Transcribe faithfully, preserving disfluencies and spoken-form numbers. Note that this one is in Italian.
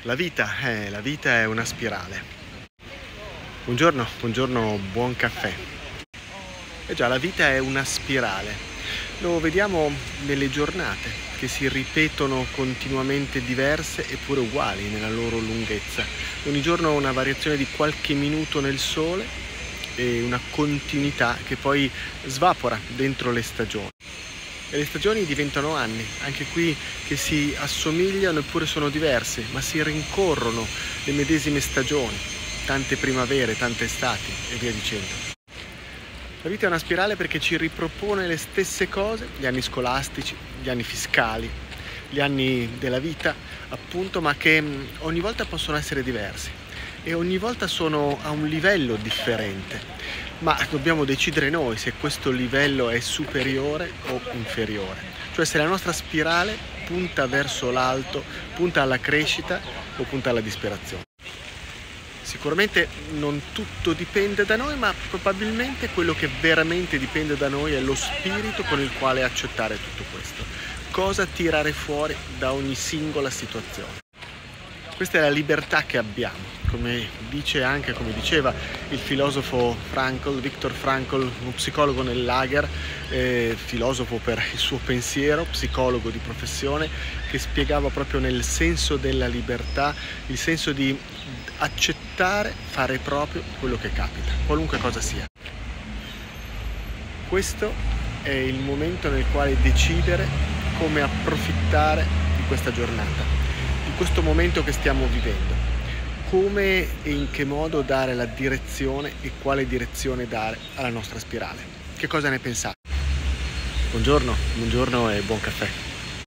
La vita, eh, la vita è una spirale. Buongiorno, buongiorno, buon caffè. Eh già, la vita è una spirale. Lo vediamo nelle giornate che si ripetono continuamente diverse eppure uguali nella loro lunghezza. Ogni giorno una variazione di qualche minuto nel sole e una continuità che poi svapora dentro le stagioni. E le stagioni diventano anni, anche qui che si assomigliano eppure sono diverse, ma si rincorrono le medesime stagioni, tante primavere, tante estati e via dicendo. La vita è una spirale perché ci ripropone le stesse cose, gli anni scolastici, gli anni fiscali, gli anni della vita, appunto, ma che ogni volta possono essere diversi e ogni volta sono a un livello differente. Ma dobbiamo decidere noi se questo livello è superiore o inferiore, cioè se la nostra spirale punta verso l'alto, punta alla crescita o punta alla disperazione. Sicuramente non tutto dipende da noi, ma probabilmente quello che veramente dipende da noi è lo spirito con il quale accettare tutto questo. Cosa tirare fuori da ogni singola situazione. Questa è la libertà che abbiamo, come dice anche, come diceva il filosofo Frankl, Viktor Frankl, uno psicologo nel lager, eh, filosofo per il suo pensiero, psicologo di professione, che spiegava proprio nel senso della libertà, il senso di accettare, fare proprio quello che capita, qualunque cosa sia. Questo è il momento nel quale decidere come approfittare di questa giornata, di questo momento che stiamo vivendo, come e in che modo dare la direzione e quale direzione dare alla nostra spirale. Che cosa ne pensate? Buongiorno, buongiorno e buon caffè.